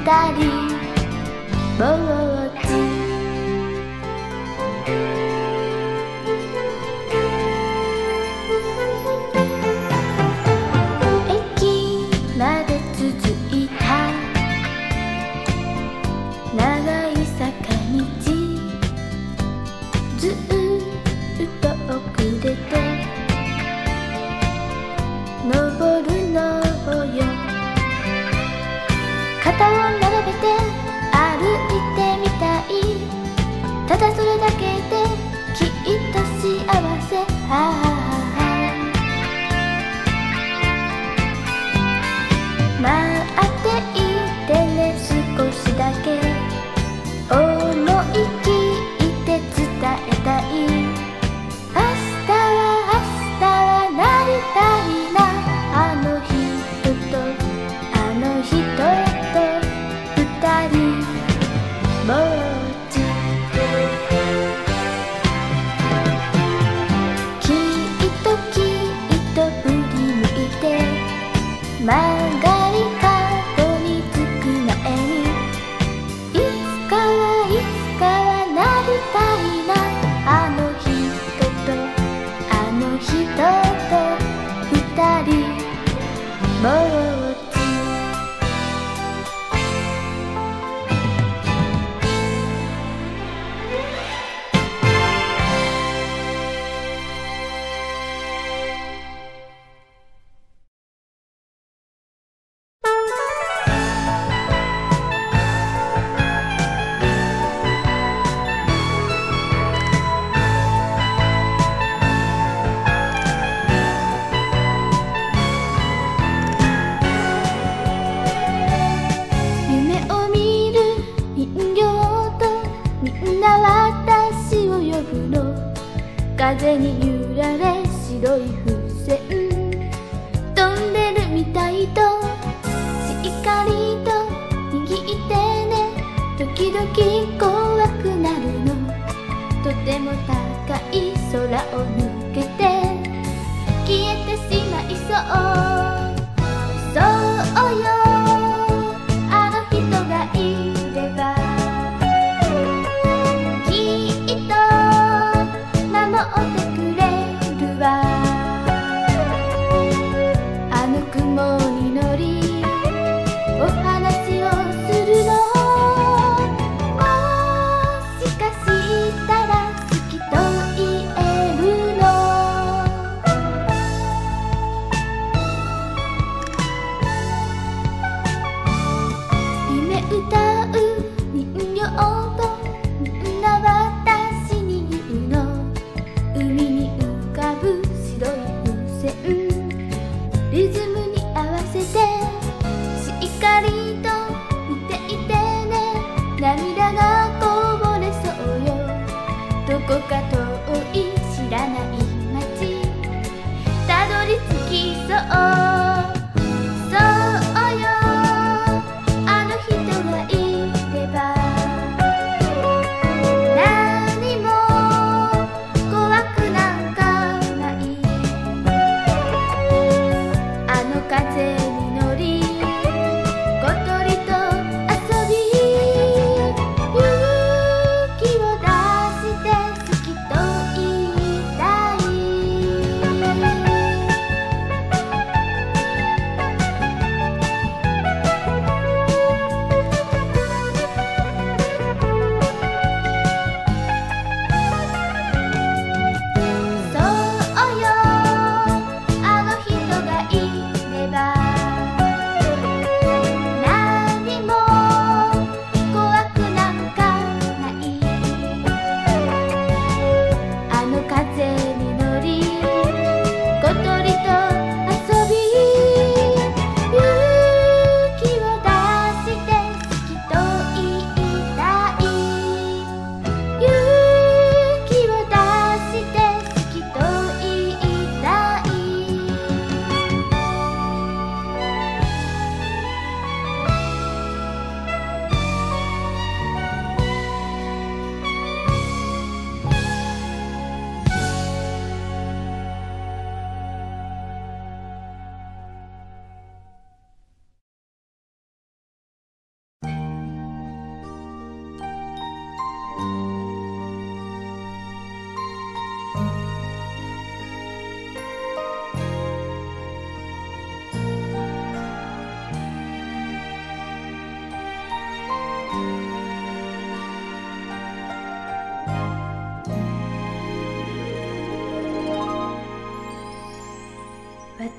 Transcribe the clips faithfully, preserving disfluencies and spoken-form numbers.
風に揺られ白い風船飛んでるみたいとしっかりと握ってね。時々怖くなるの。とても高い空を抜けて消えてしまいそう。そうよ、あの人がいればきっと守ってくれるわ。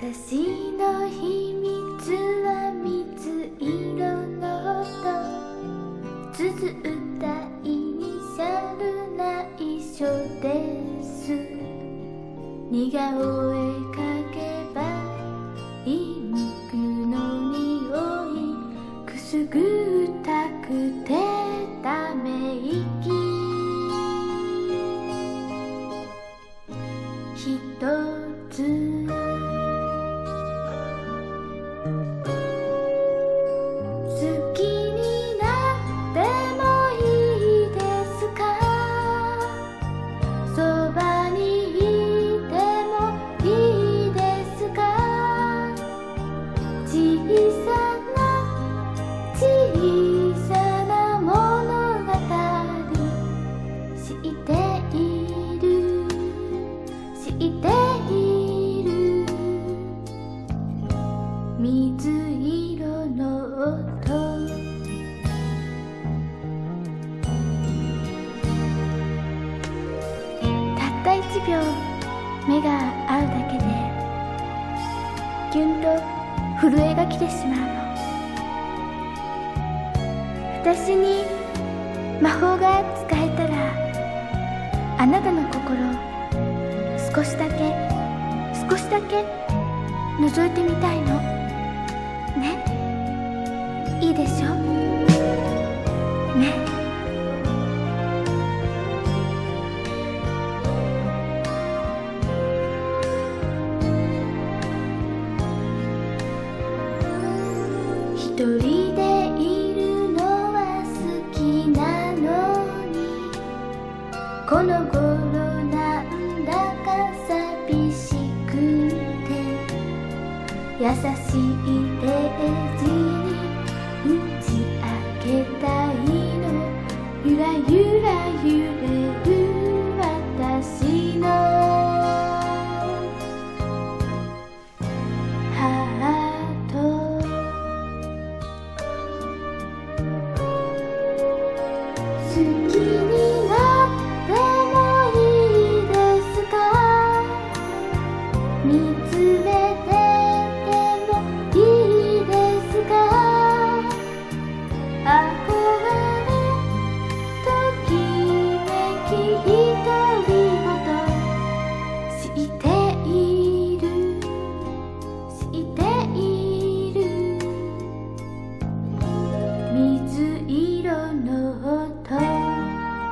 私の秘密は水色のと綴ったイニシャル内緒です。似顔絵描けばインクの匂いくすぐったくてため息ひとつ好きになってもいいですか。そばにいてもいいですか。小さな小さな物語知っている知っている水色の音たったいちびょう目が合うだけでキュンと震えが来てしまうの。私に魔法が使えたらあなたの心少しだけ少しだけ覗いてみたいのね。いいでしょね。一人でいるのは好きなのにこの頃なんだか寂しくて優しいレジに打ち明けたいの。ゆらゆら揺れる私のハート。好きになってもいいですか。見つめててもいいですか。憧れときめき独り言知っている知っている水色の音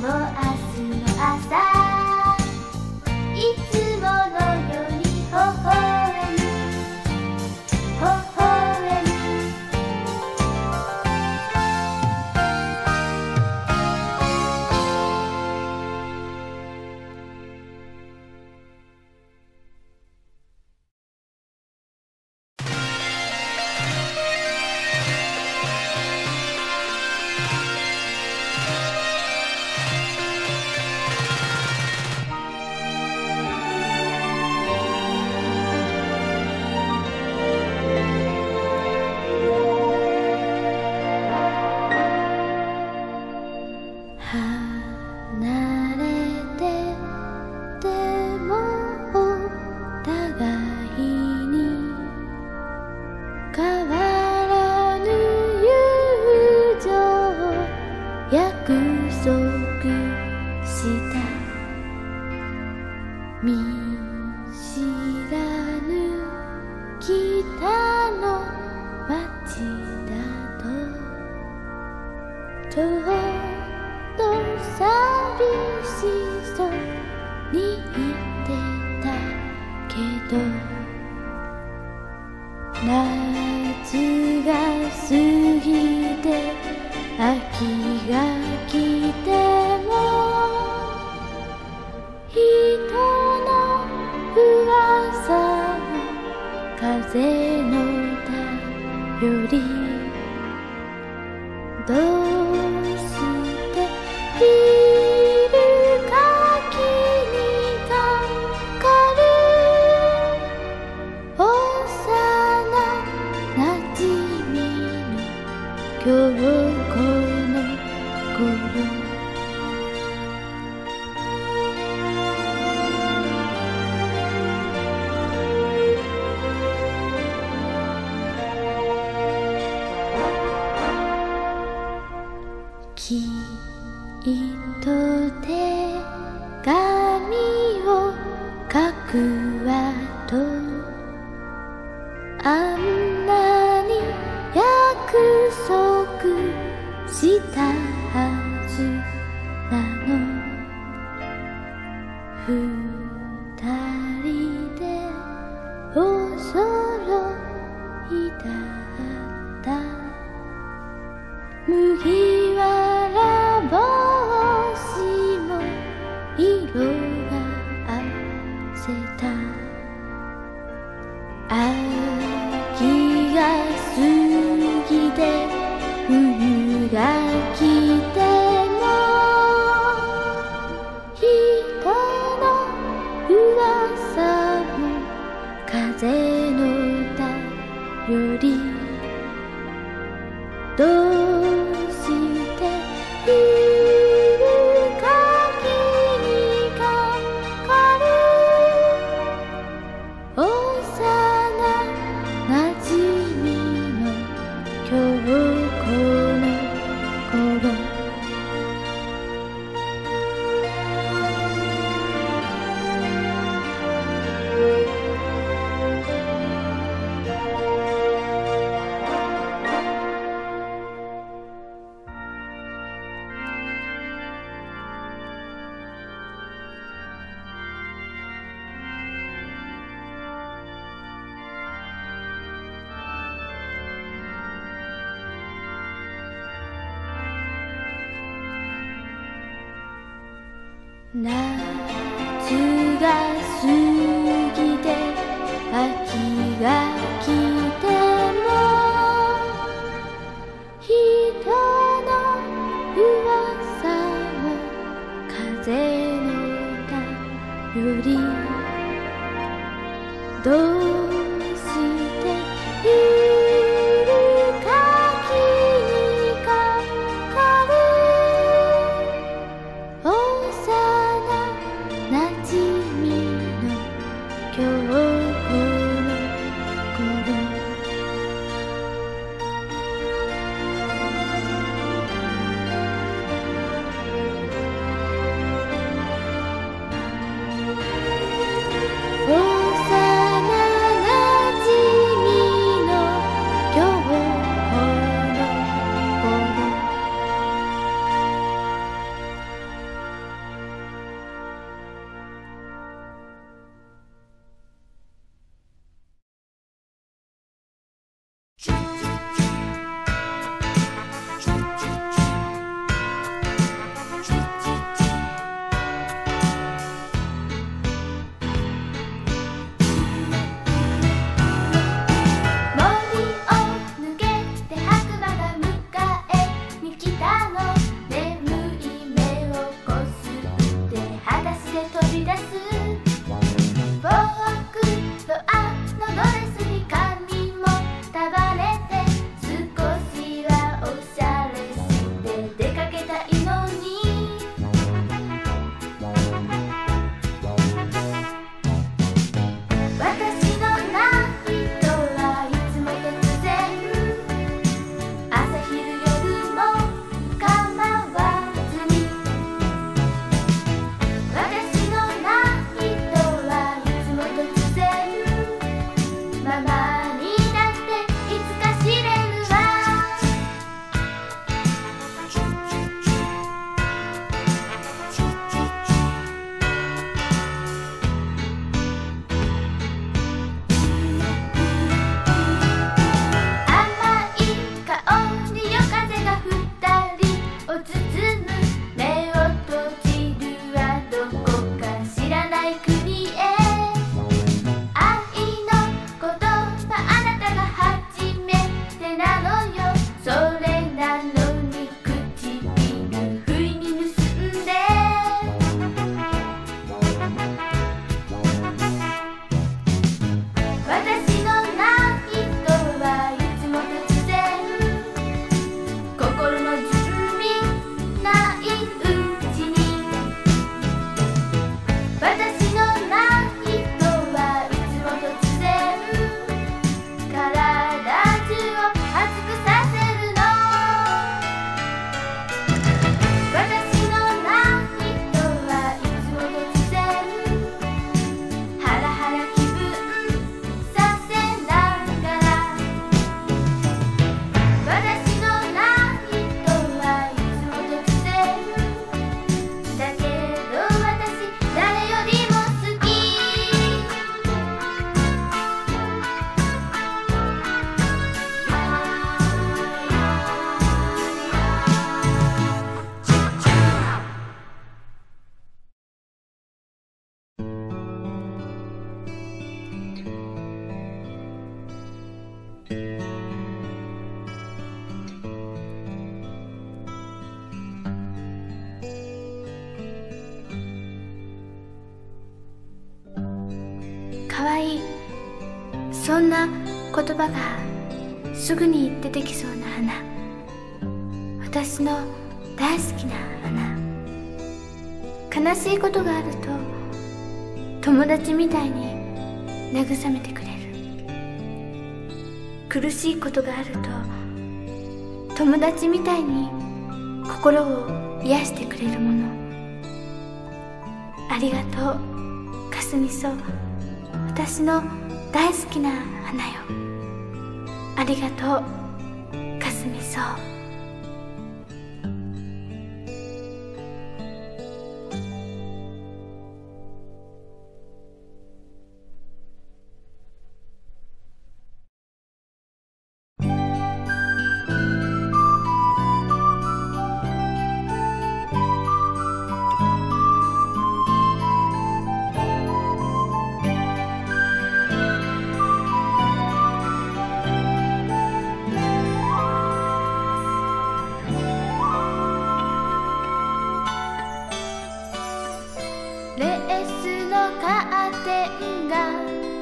も明日の朝いつものように微笑む微笑む離れてでもお互いに変わらぬ友情約束した見知らぬ北の街だとちょうど寂しそうに言ってたけど夏が過ぎて秋が来ても人の噂も風の便りどうしているか気にかかる幼なじみの今日この頃きっと手紙を書くわとあんなに約束したはずなの二人でおそろいだった麦わら帽子も色があせた秋が過ぎて冬が来ても人の噂も風の便りどうしているか気にかかる幼なじみの今日この頃夏が過ぎて秋が来ても人の噂も風の便りどうしているか気にかかる幼なじみの今日この頃幼そんな言葉がすぐに出てきそうな花、私の大好きな花。悲しいことがあると友達みたいに慰めてくれる。苦しいことがあると友達みたいに心を癒してくれるもの。ありがとうかすみそ、私の大好きな花よ。ありがとうかすみそ。レースのカーテンが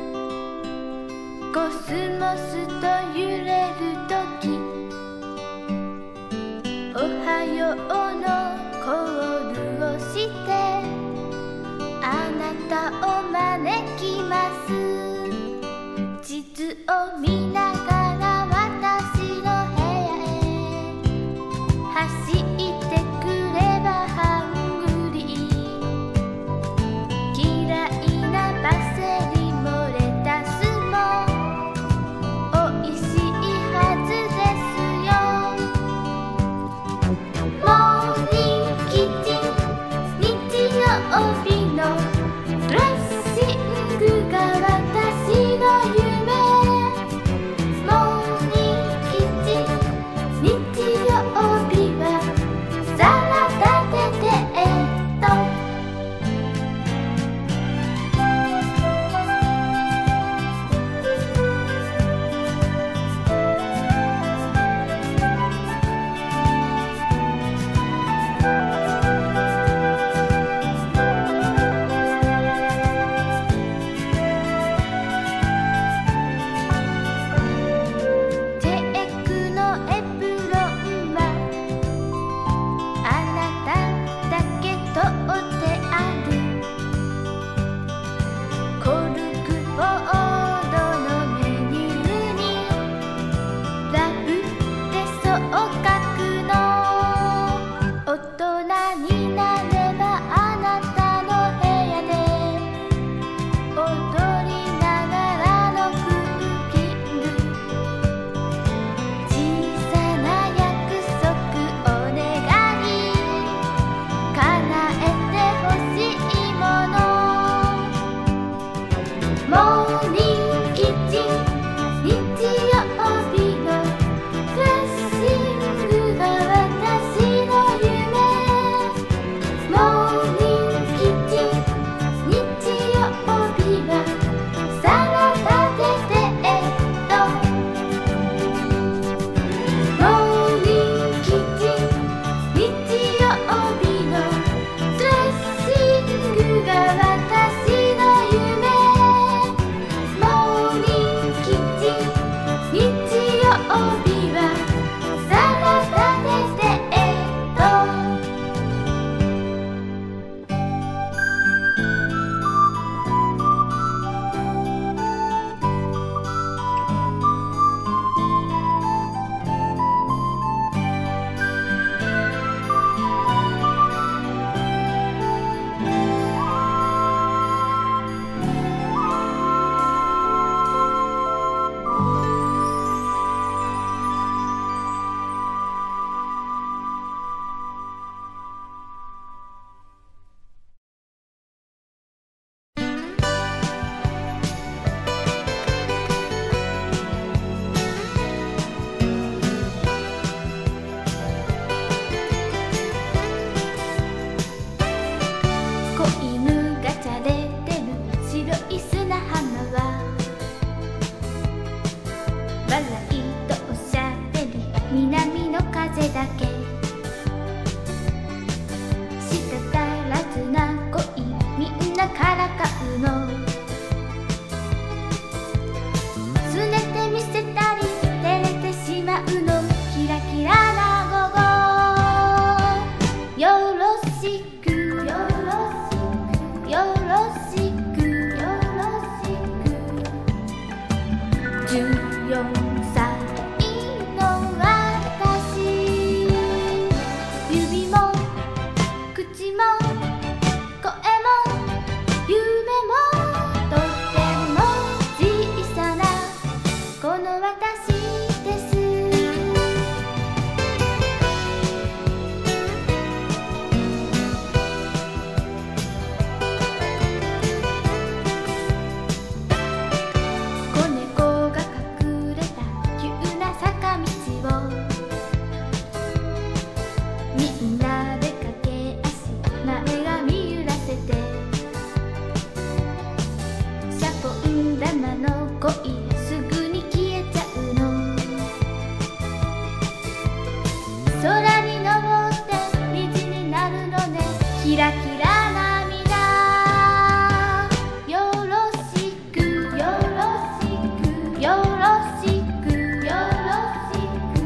コスモスと揺れるとき、おはようのコールをしてあなたを招きます。地図を見ながら私の部屋へ走ってくればハングリー。嫌いなパセリもレタスもおいしいはずですよ。モーニングキッチン、日曜日のドレッシングが私の夢。モーニングキッチン、日曜日はサラダでデート。チェックのエプロンはあなただけ取ってある。コルクボードのメニューにラブでそう書くの。大人になればあなたの部屋で踊りながらのクッキング。小さな約束お願い、叶えてほしいもの。モーニングキッチン、日曜日のドレッシングが私の夢。モしくよろしくよろしくよろしくじゅうよんさいの私指も口も声も夢もとっても小さなこの私です子猫が隠れた急な坂道をみんなで駆け足前髪揺らせてシャボン玉の恋すぐに消えちゃうの空に登って虹になるのねキラキラ涙よろしくよろしくよろしくよろし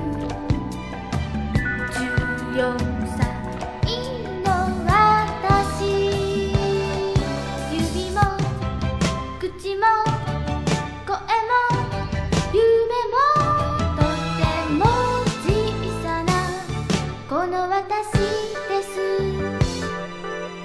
くじゅうよんさいの私指も口も声も夢もとっても小さなこの私です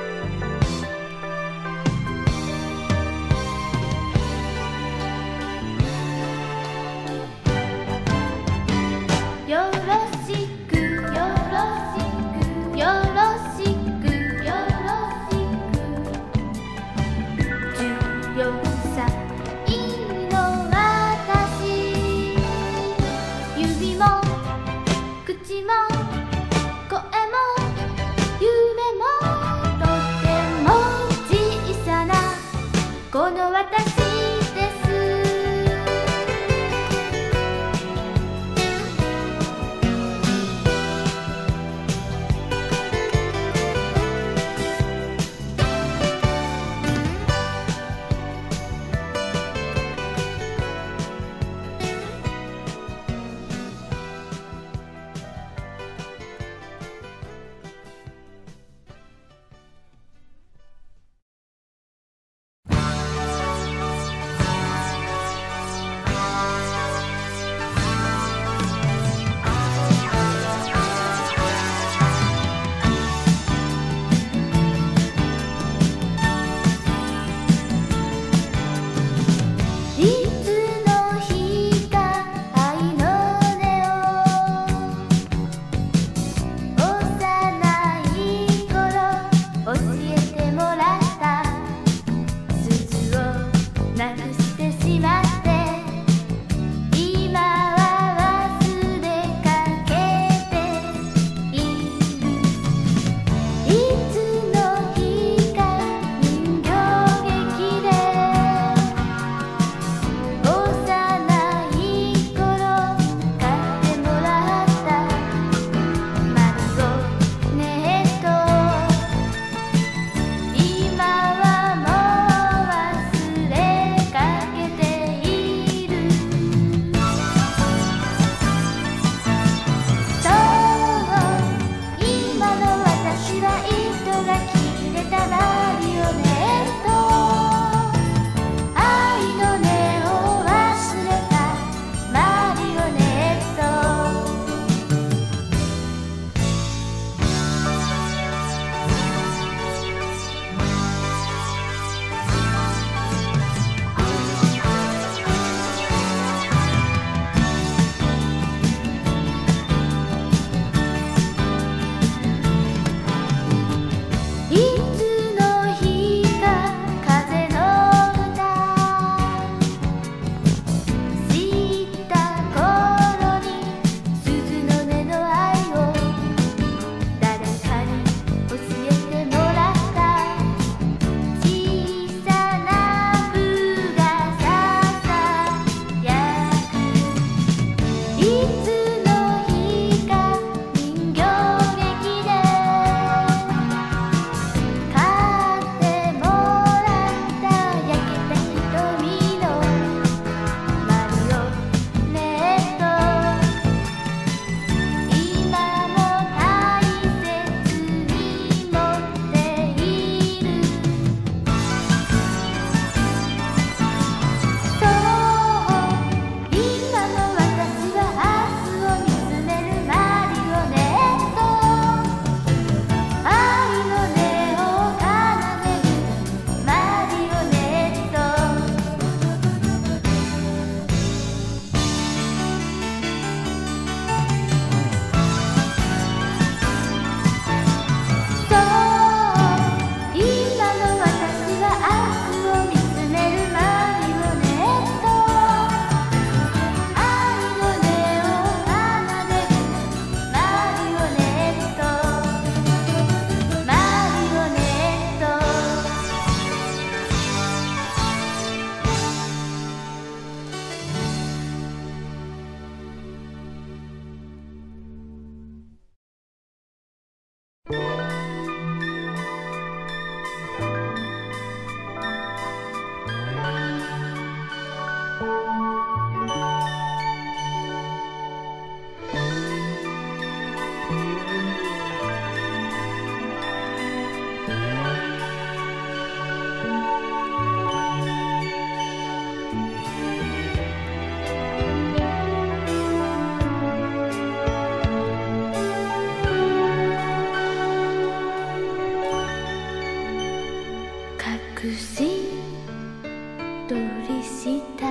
くし撮りした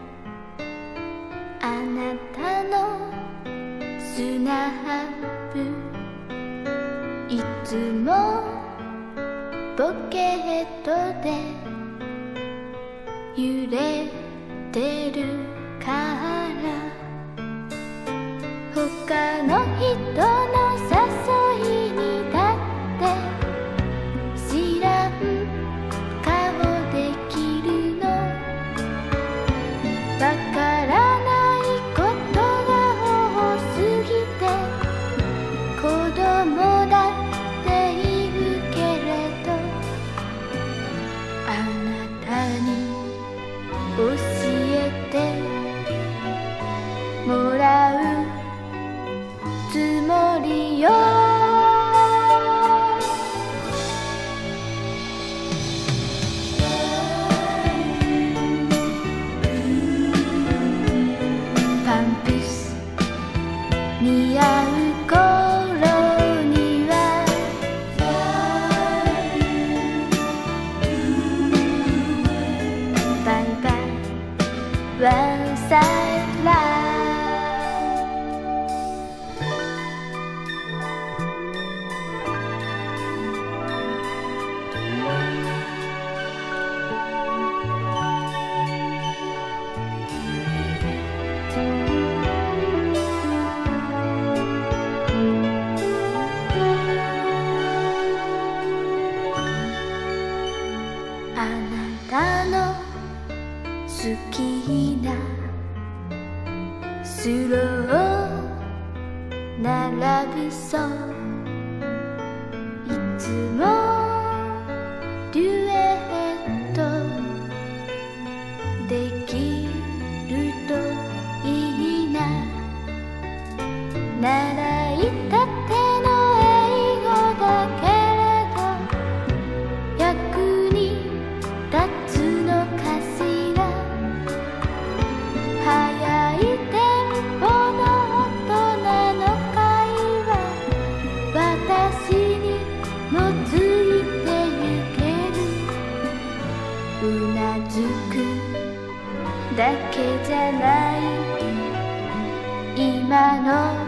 あなたのスナップ、いつもポケットで揺れてるから他の人の誘いにだって知らん顔できるの、わからないことが多すぎて子供だって言うけれど、あなたに教えてもらうつもりよ。パンプス似合う頃にはバイバイワンサイラー。あなたの好きなスローなラブソング、いつもデュエットできるといいな。習いたての英語だけれど役に立つのかしら。速いテンポの大人の会話、私にもついてゆける。うなずくだけじゃない今の